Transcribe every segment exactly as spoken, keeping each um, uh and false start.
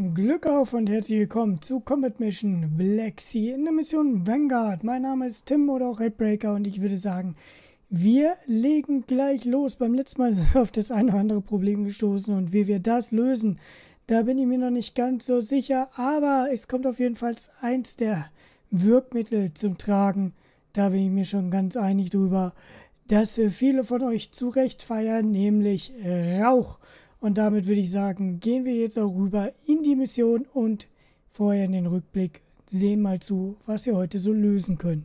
Glück auf und herzlich willkommen zu Combat Mission Black Sea in der Mission Vanguard. Mein Name ist Tim oder auch Headbreaker und ich würde sagen, wir legen gleich los. Beim letzten Mal sind wir auf das eine oder andere Problem gestoßen und wie wir das lösen, da bin ich mir noch nicht ganz so sicher, aber es kommt auf jeden Fall eins der Wirkmittel zum Tragen. Da bin ich mir schon ganz einig drüber, dass viele von euch zu Recht feiern, nämlich Rauch. Und damit würde ich sagen, gehen wir jetzt auch rüber in die Mission und vorher in den Rückblick sehen mal zu, was wir heute so lösen können.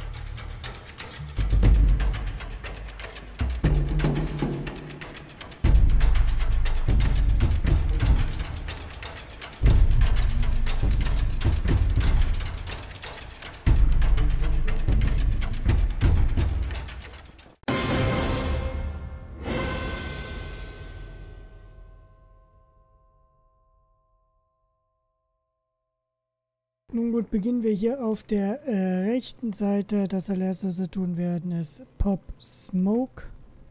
Nun gut, beginnen wir hier auf der äh, rechten Seite. Das allererste, was wir tun werden, ist Pop Smoke.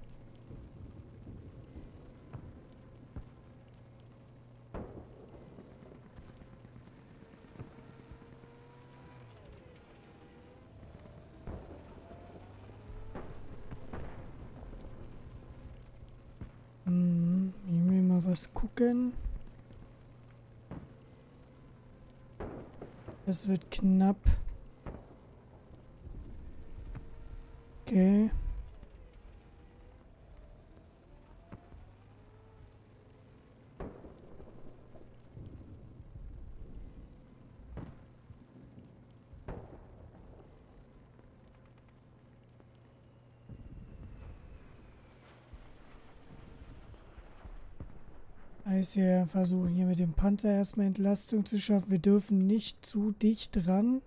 Hm, ich will mal was gucken. Das wird knapp. Okay. Heißt wir versuchen hier mit dem Panzer erstmal Entlastung zu schaffen. Wir dürfen nicht zu dicht ran.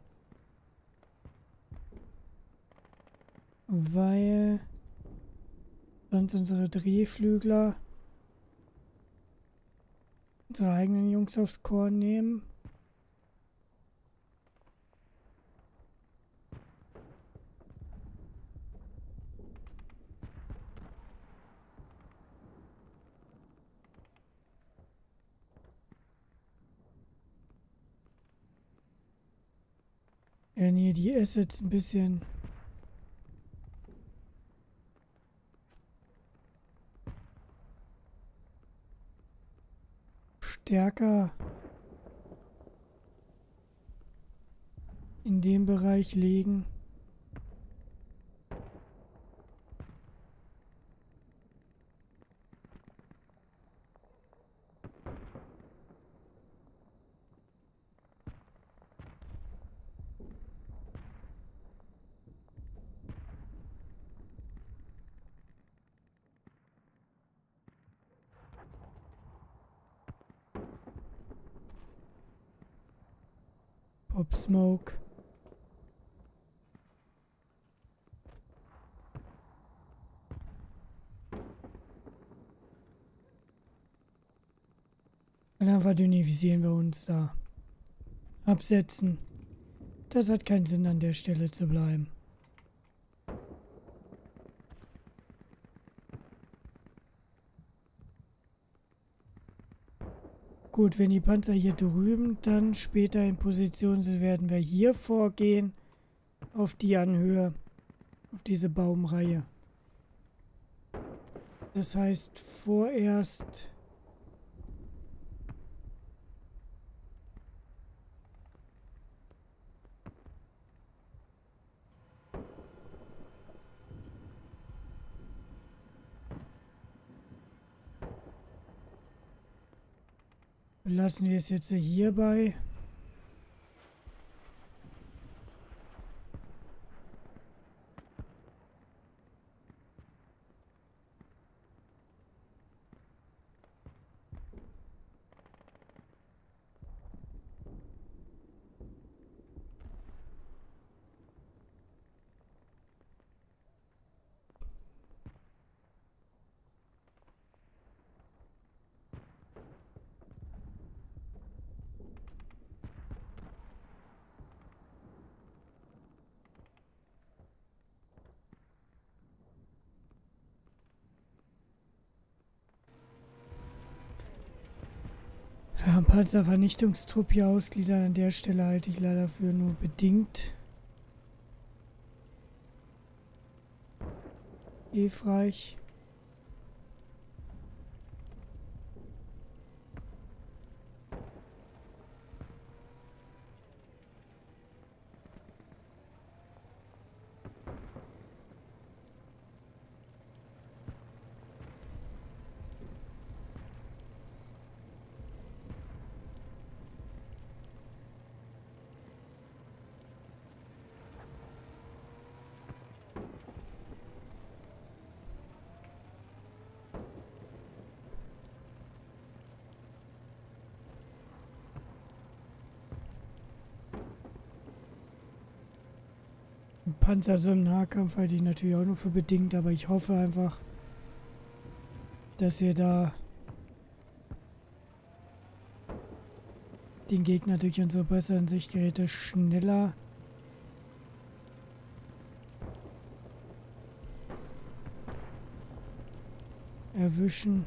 Weil sonst unsere Drehflügler unsere eigenen Jungs aufs Korn nehmen. Ja, nee, die Assets ein bisschen stärker in dem Bereich legen. Pop Smoke. Und dann verdünnisieren wir uns da. Absetzen. Das hat keinen Sinn, an der Stelle zu bleiben. Gut, wenn die Panzer hier drüben dann später in Position sind, werden wir hier vorgehen. Auf die Anhöhe. Auf diese Baumreihe. Das heißt, vorerst lassen wir es jetzt hierbei. Ja, Panzervernichtungstrupp hier ausgliedern an der Stelle halte ich leider für nur bedingt hilfreich. Panzer so im Nahkampf halte ich natürlich auch nur für bedingt, aber ich hoffe einfach, dass ihr da den Gegner durch unsere besseren Sichtgeräte schneller erwischen.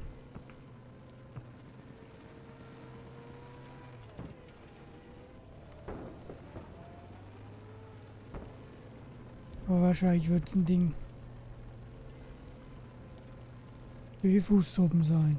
Aber wahrscheinlich wird es ein Ding für die Fußtruppen sein.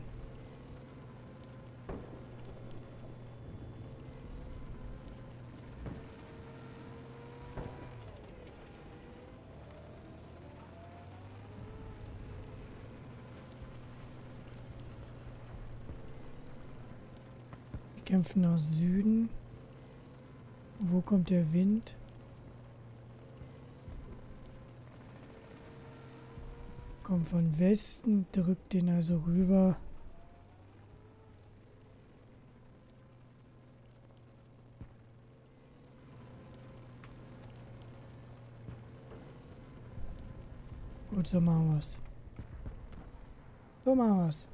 Die kämpfen nach Süden. Wo kommt der Wind? Kommt von Westen, drückt den also rüber. Gut, so machen wir's. So machen wir's.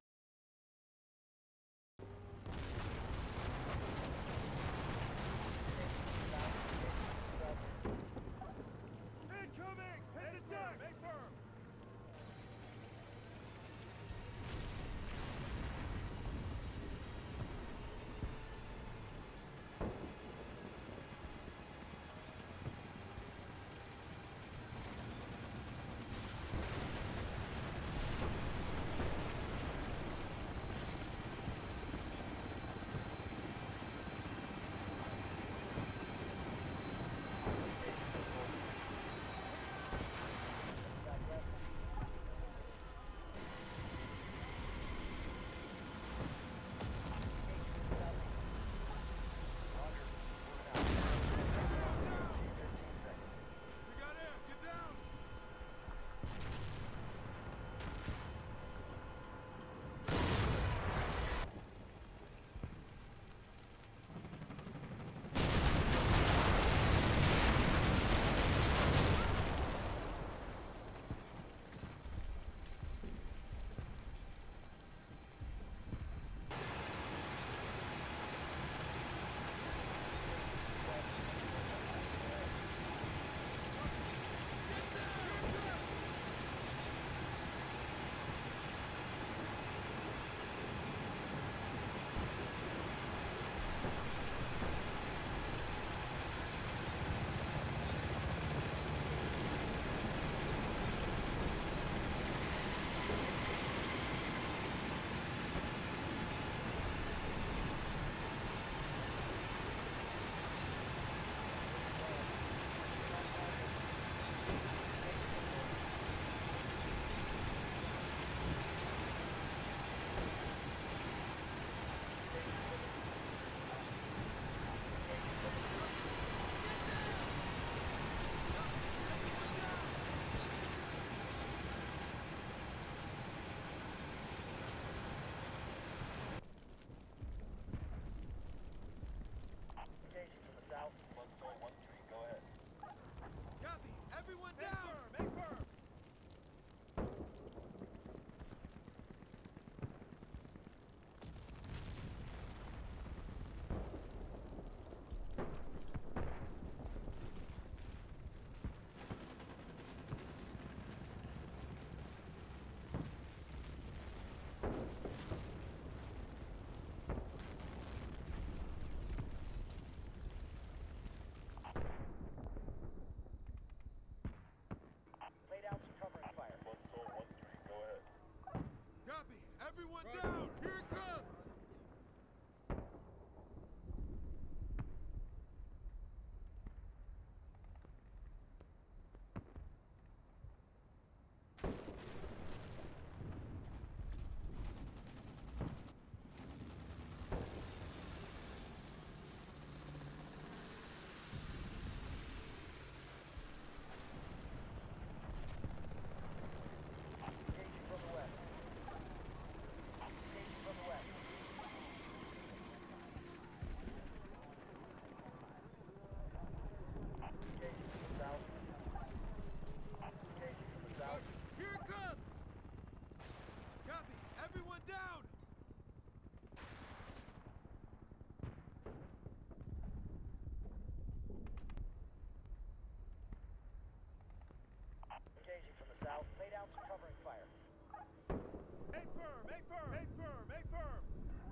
Engaging from the south. Lay down some covering fire. Aim firm! Aim firm! Aim firm! Aim firm!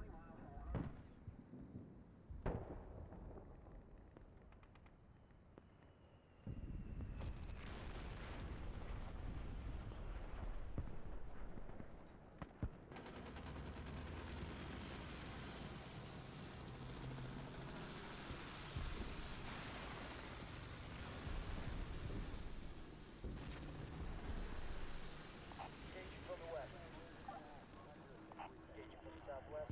Engaging from the west. Engaging from the southwest.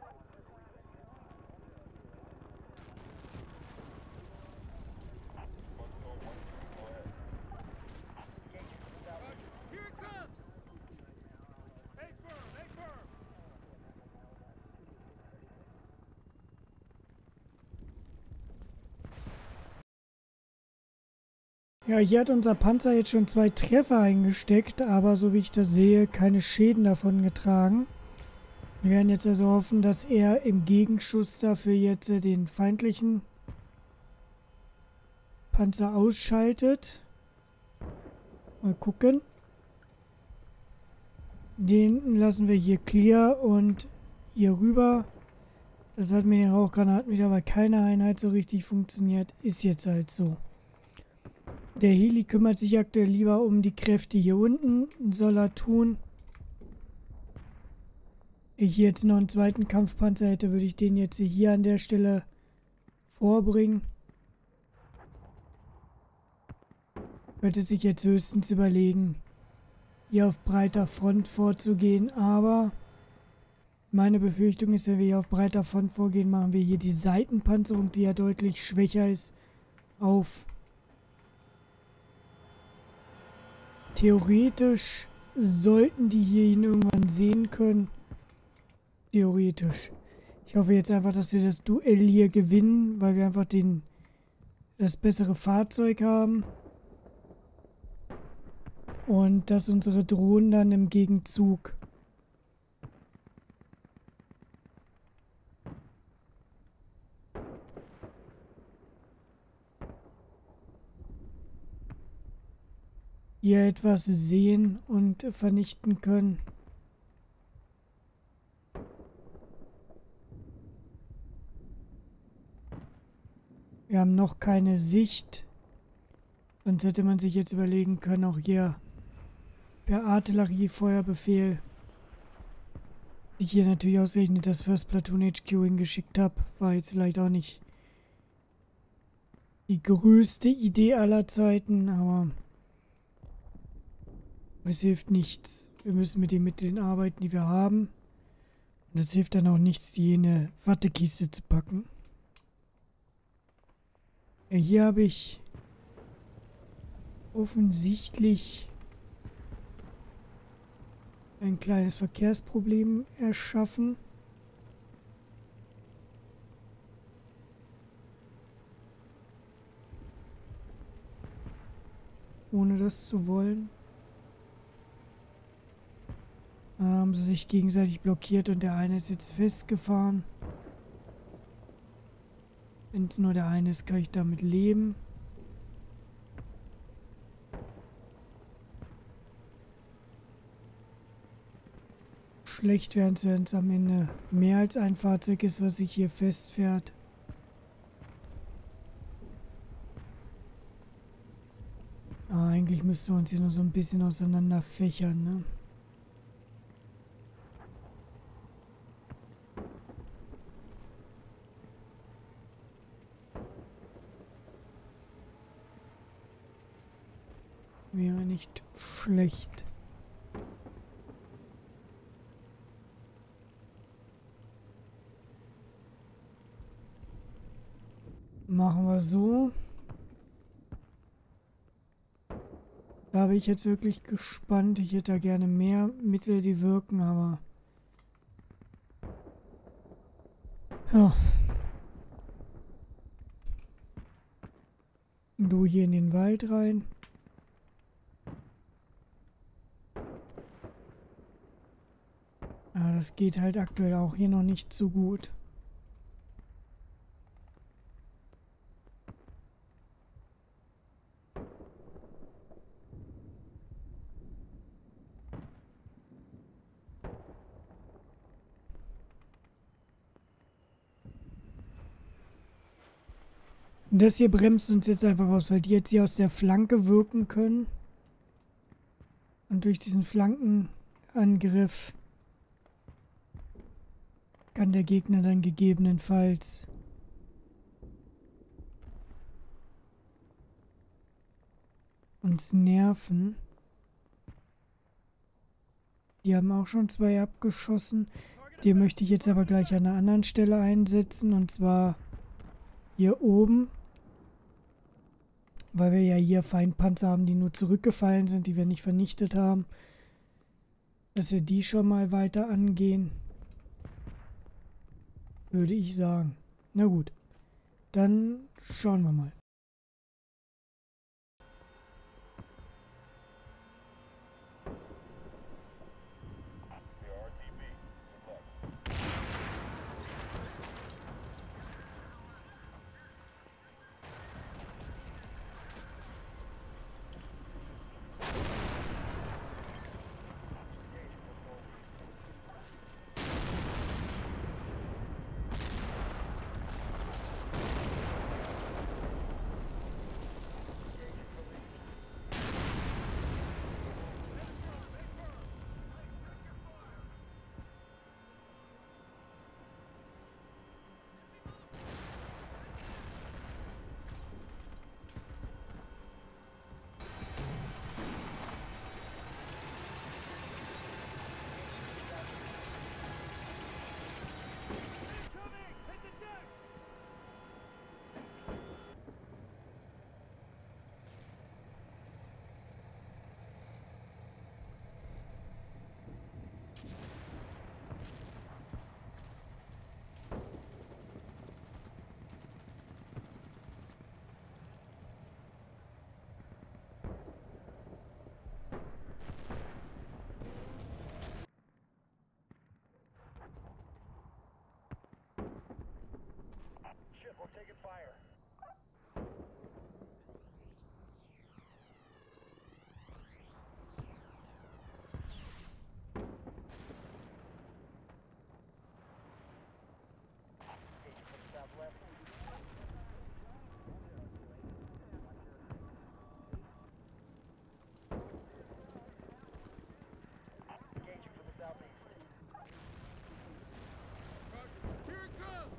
Engaging from the southwest. Here it comes! Aim firm! Aim firm! Ja, hier hat unser Panzer jetzt schon zwei Treffer eingesteckt, aber so wie ich das sehe, keine Schäden davon getragen. Wir werden jetzt also hoffen, dass er im Gegenschuss dafür jetzt äh, den feindlichen Panzer ausschaltet. Mal gucken. Den lassen wir hier clear und hier rüber. Das hat mit den Rauchgranaten wieder bei keiner Einheit so richtig funktioniert. Ist jetzt halt so. Der Heli kümmert sich aktuell lieber um die Kräfte hier unten. Soll er tun. Ich hier jetzt noch einen zweiten Kampfpanzer hätte, würde ich den jetzt hier an der Stelle vorbringen. Könnte sich jetzt höchstens überlegen, hier auf breiter Front vorzugehen, aber meine Befürchtung ist, wenn wir hier auf breiter Front vorgehen, machen wir hier die Seitenpanzerung, die ja deutlich schwächer ist, auf. Theoretisch sollten die hier ihn irgendwann sehen können. Theoretisch. Ich hoffe jetzt einfach, dass wir das Duell hier gewinnen, weil wir einfach den, das bessere Fahrzeug haben. Und dass unsere Drohnen dann im Gegenzug hier etwas sehen und vernichten können. Wir haben noch keine Sicht. Sonst hätte man sich jetzt überlegen können, auch hier per Artilleriefeuerbefehl, die ich hier natürlich ausgerechnet das First Platoon H Q hingeschickt habe, war jetzt vielleicht auch nicht die größte Idee aller Zeiten, aber es hilft nichts. Wir müssen mit den Mitteln arbeiten, die wir haben. Und es hilft dann auch nichts, die in eine Wattekiste zu packen. Ja, hier habe ich offensichtlich ein kleines Verkehrsproblem erschaffen. Ohne das zu wollen. Dann haben sie sich gegenseitig blockiert und der eine ist jetzt festgefahren. Wenn es nur der eine ist, kann ich damit leben. Schlecht wäre es, wenn es am Ende mehr als ein Fahrzeug ist, was sich hier festfährt. Aber eigentlich müssten wir uns hier nur so ein bisschen auseinander fächern, ne? Wäre nicht schlecht. Machen wir so. Da bin ich jetzt wirklich gespannt. Ich hätte da gerne mehr Mittel, die wirken, aber... Ja. Du hier in den Wald rein. Ah, das geht halt aktuell auch hier noch nicht so gut. Das hier bremst uns jetzt einfach aus, weil die jetzt hier aus der Flanke wirken können. Und durch diesen Flankenangriff kann der Gegner dann gegebenenfalls uns nerven. Die haben auch schon zwei abgeschossen. Den möchte ich jetzt aber gleich an einer anderen Stelle einsetzen. Und zwar hier oben. Weil wir ja hier Feindpanzer haben, die nur zurückgefallen sind, die wir nicht vernichtet haben. Dass wir die schon mal weiter angehen. Würde ich sagen. Na gut. Dann schauen wir mal. We're taking fire. Engaging from the southwest. Engaging from the southeast. Here it comes!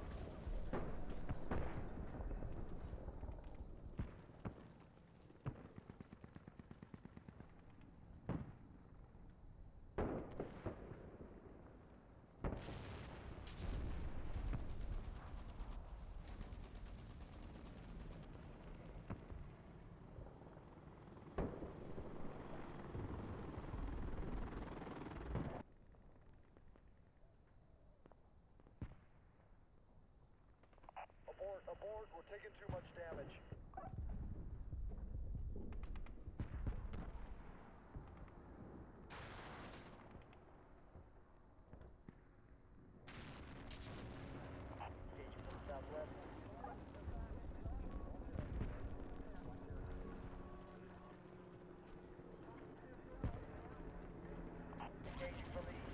Abort, abort, we're taking too much damage. Engaging from the southwest. Engaging from the east.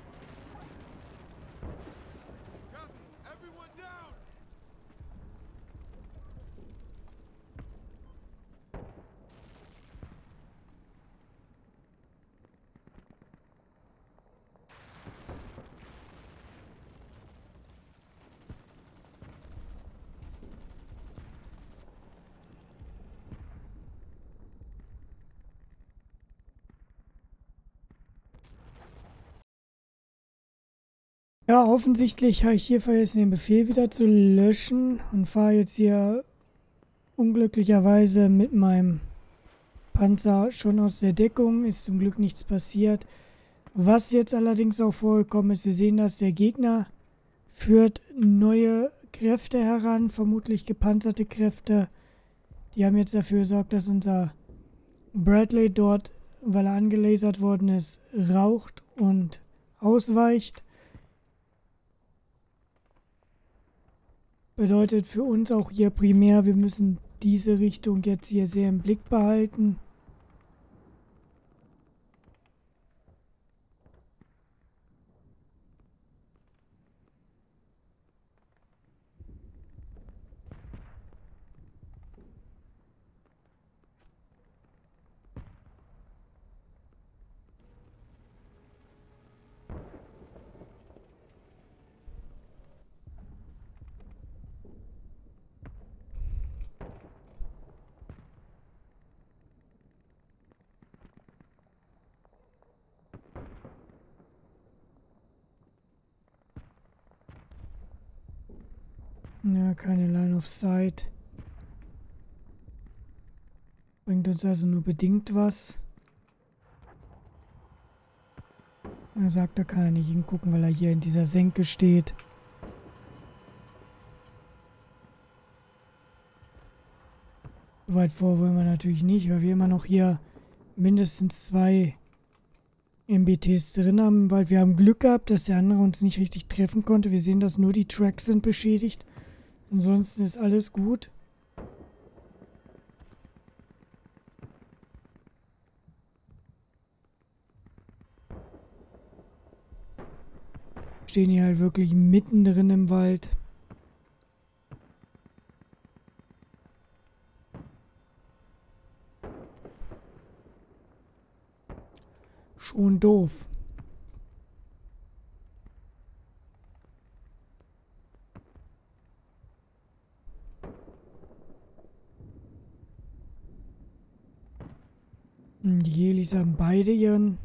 Copy! Everyone down! Ja, offensichtlich habe ich hier vergessen, den Befehl wieder zu löschen und fahre jetzt hier unglücklicherweise mit meinem Panzer schon aus der Deckung. Ist zum Glück nichts passiert. Was jetzt allerdings auch vorgekommen ist, wir sehen, dass der Gegner führt neue Kräfte heran, vermutlich gepanzerte Kräfte. Die haben jetzt dafür gesorgt, dass unser Bradley dort, weil er angelasert worden ist, raucht und ausweicht. Bedeutet für uns auch hier primär, wir müssen diese Richtung jetzt hier sehr im Blick behalten. Ja, keine Line of Sight. Bringt uns also nur bedingt was. Er sagt, da kann er nicht hingucken, weil er hier in dieser Senke steht. So weit vor wollen wir natürlich nicht, weil wir immer noch hier mindestens zwei M B Ts drin haben, weil wir haben Glück gehabt, dass der andere uns nicht richtig treffen konnte. Wir sehen, dass nur die Tracks sind beschädigt. Ansonsten ist alles gut. Wir stehen hier halt wirklich mittendrin im Wald. Schon doof. Die Helis haben beide ihren.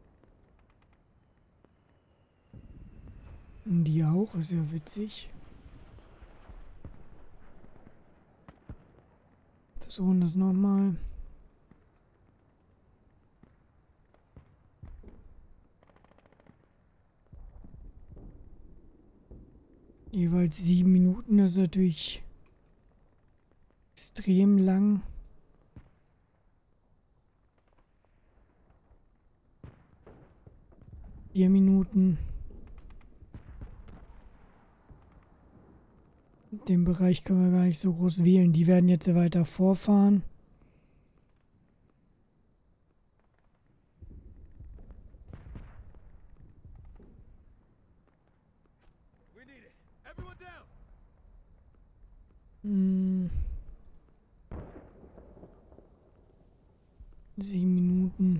Und die auch, ist ja witzig. Versuchen das nochmal. Jeweils sieben Minuten, das ist natürlich extrem lang. Vier Minuten. Den Bereich können wir gar nicht so groß wählen. Die werden jetzt weiter vorfahren. We need it. Everyone down. Hm. Sieben Minuten.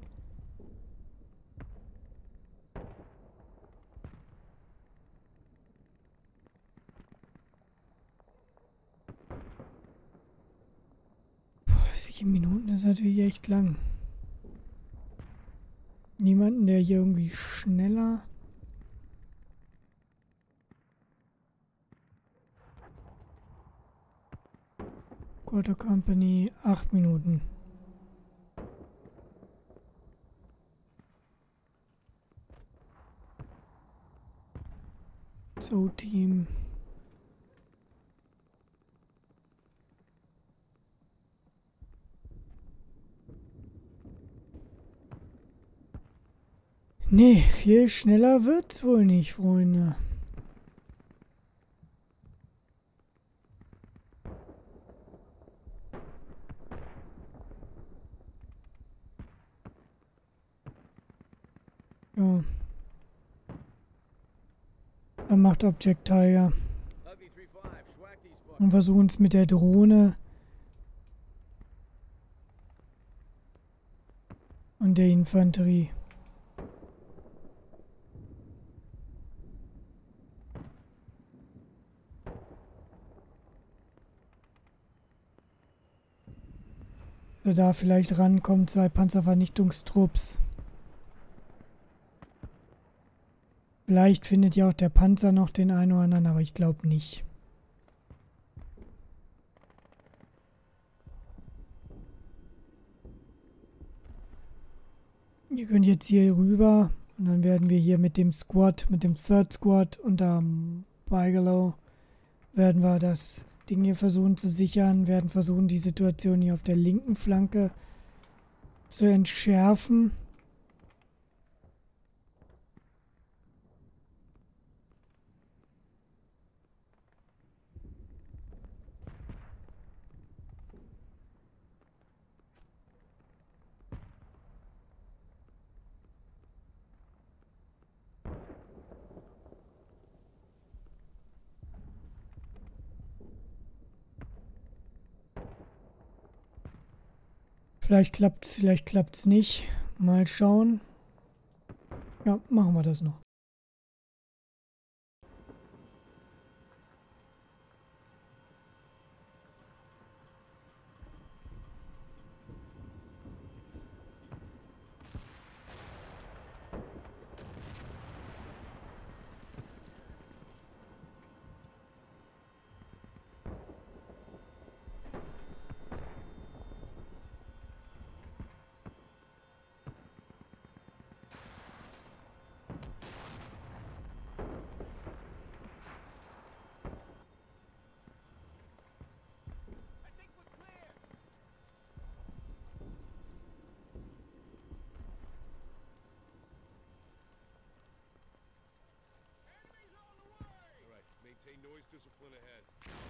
Sieben Minuten ist natürlich echt lang. Niemanden, der hier irgendwie schneller... Quarter Company, acht Minuten. So, Team. Nee, viel schneller wird's wohl nicht, Freunde. Ja. Dann macht Object Tiger. Ugly three five. Schwack these fuckers. Und versuchen es mit der Drohne und der Infanterie. So, da vielleicht rankommen zwei Panzervernichtungstrupps. Vielleicht findet ja auch der Panzer noch den einen oder anderen, aber ich glaube nicht. Ihr könnt jetzt hier rüber und dann werden wir hier mit dem Squad, mit dem Third Squad unter Bigelow, werden wir das Ding hier versuchen zu sichern, werden versuchen, die Situation hier auf der linken Flanke zu entschärfen. Vielleicht klappt's, vielleicht klappt's nicht. Mal schauen. Ja, machen wir das noch. All right, maintain noise discipline ahead.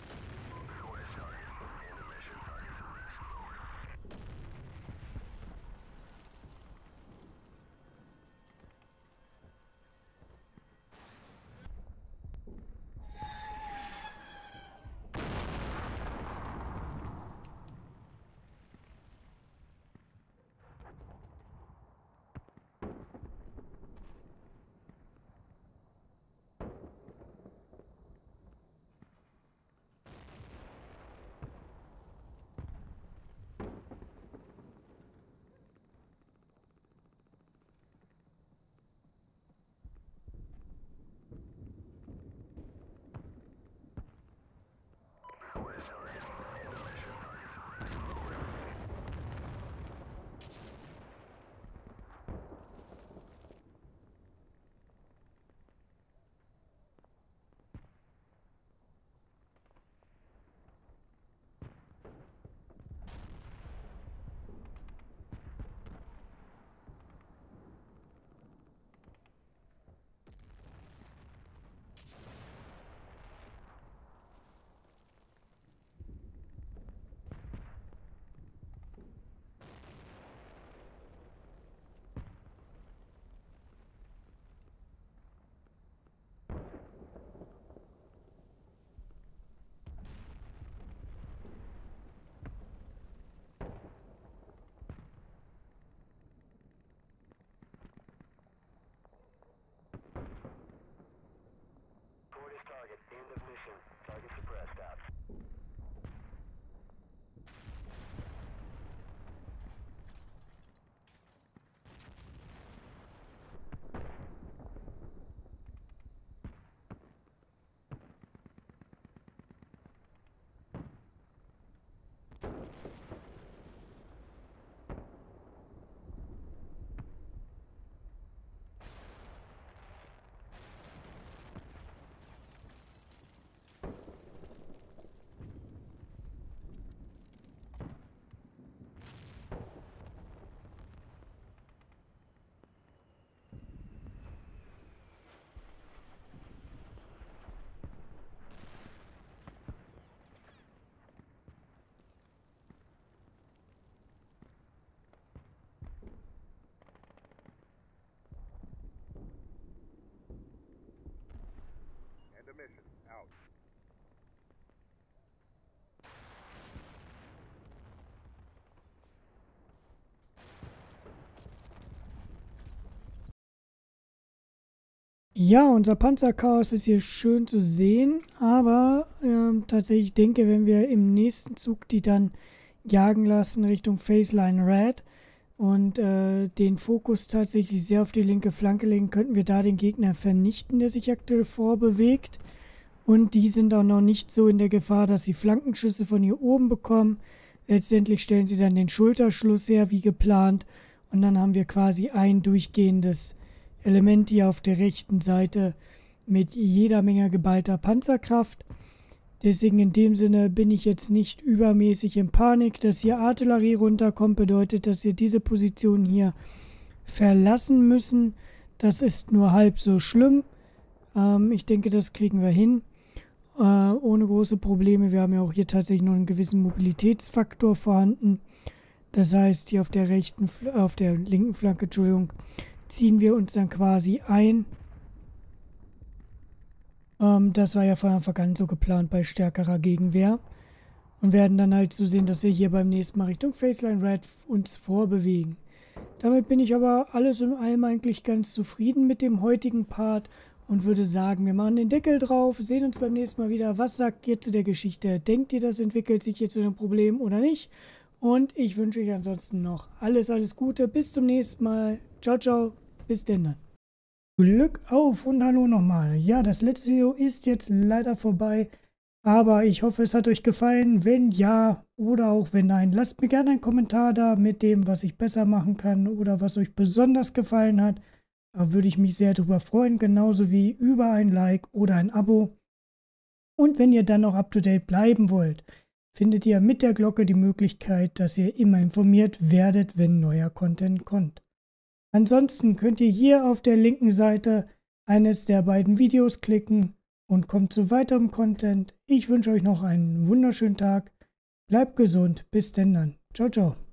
Target, end of mission. Target suppressed out. End of mission. Out. Ja, unser Panzerchaos ist hier schön zu sehen, aber ähm, tatsächlich denke, wenn wir im nächsten Zug die dann jagen lassen Richtung Phaseline Red, und äh, den Fokus tatsächlich sehr auf die linke Flanke legen, könnten wir da den Gegner vernichten, der sich aktuell vorbewegt. Und die sind auch noch nicht so in der Gefahr, dass sie Flankenschüsse von hier oben bekommen. Letztendlich stellen sie dann den Schulterschluss her, wie geplant. Und dann haben wir quasi ein durchgehendes Element hier auf der rechten Seite mit jeder Menge geballter Panzerkraft. Deswegen in dem Sinne bin ich jetzt nicht übermäßig in Panik. Dass hier Artillerie runterkommt, bedeutet, dass wir diese Position hier verlassen müssen. Das ist nur halb so schlimm. Ähm, ich denke, das kriegen wir hin. Äh, ohne große Probleme. Wir haben ja auch hier tatsächlich noch einen gewissen Mobilitätsfaktor vorhanden. Das heißt, hier auf der rechten, auf der linken Flanke, Entschuldigung, ziehen wir uns dann quasi ein. Ähm, das war ja von Anfang an so geplant bei stärkerer Gegenwehr. Und werden dann halt so sehen, dass wir hier beim nächsten Mal Richtung Faceline Red uns vorbewegen. Damit bin ich aber alles in allem eigentlich ganz zufrieden mit dem heutigen Part und würde sagen, wir machen den Deckel drauf, sehen uns beim nächsten Mal wieder. Was sagt ihr zu der Geschichte? Denkt ihr, das entwickelt sich hier zu einem Problem oder nicht? Und ich wünsche euch ansonsten noch alles, alles Gute. Bis zum nächsten Mal. Ciao, ciao. Bis denn dann. Glück auf und hallo nochmal. Ja, das letzte Video ist jetzt leider vorbei. Aber ich hoffe, es hat euch gefallen. Wenn ja oder auch wenn nein, lasst mir gerne einen Kommentar da mit dem, was ich besser machen kann oder was euch besonders gefallen hat. Da würde ich mich sehr drüber freuen. Genauso wie über ein Like oder ein Abo. Und wenn ihr dann noch up to date bleiben wollt, findet ihr mit der Glocke die Möglichkeit, dass ihr immer informiert werdet, wenn neuer Content kommt. Ansonsten könnt ihr hier auf der linken Seite eines der beiden Videos klicken und kommt zu weiterem Content. Ich wünsche euch noch einen wunderschönen Tag. Bleibt gesund. Bis denn dann. Ciao, ciao.